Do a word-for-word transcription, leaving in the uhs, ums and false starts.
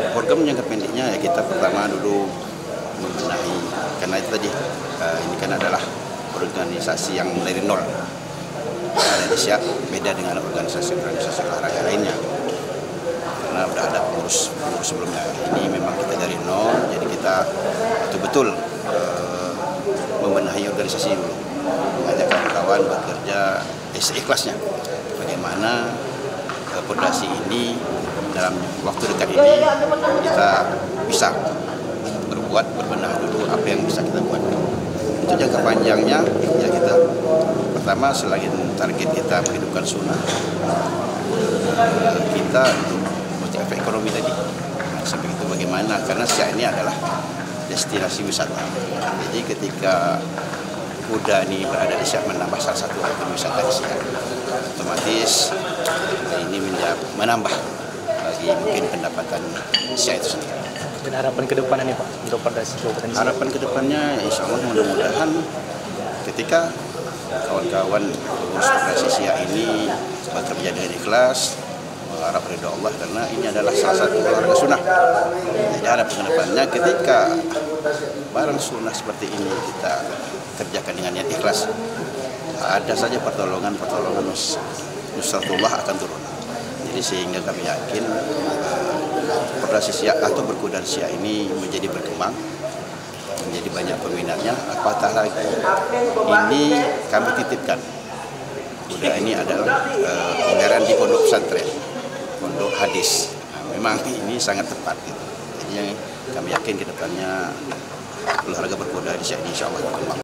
program jangka pendeknya ya kita pertama dulu membenahi, karena itu tadi uh, ini kan adalah organisasi yang dari nol. Ada di Siak beda dengan organisasi-organisasi olahraga lainnya, karena udah ada pengurus pengurus sebelumnya. Ini memang kita dari nol, jadi kita betul-betul uh, membenahi organisasi dulu, mengajak kawan-kawan bekerja eh, seikhlasnya. Bagaimana uh, fondasi ini dalam waktu dekat ini kita bisa berbuat berbenah dulu apa yang bisa kita buat. Untuk jangka panjangnya ya kita pertama selain target kita menghidupkan sunnah, kita untuk efek ekonomi tadi. Nah, sampai itu bagaimana, karena Siak ini adalah destinasi wisata. Jadi ketika kuda ini berada di Siak, menambah salah satu objek wisata di Siak, otomatis ini menambah bagi mungkin pendapatan Siak itu sendiri. Dan harapan ke depan ini Pak untuk Fondasi Kabupaten Siak? Harapan ke depannya insya Allah mudah-mudahan ketika kawan-kawan pengurus Fondasi Siak ini bekerja dengan ikhlas, mengharap ridho Allah, karena ini adalah salah satu olahraga sunnah. Jadi harapan ke depannya ketika barang sunnah seperti ini kita kerjakan dengan niat ikhlas, ada saja pertolongan-pertolongan nusratullah akan turun. Jadi sehingga kami yakin Fondasi Siak atau berkuda Siak ini menjadi berkembang, menjadi banyak peminatnya. Apatah lagi ini kami titipkan kuda ini adalah uh, pengairan di pondok pesantren, pondok hadis. Nah, memang ini sangat tepat gitu. Jadi kami yakin ke depannya olahraga berkuda di Siak ini insya Allah berkembang.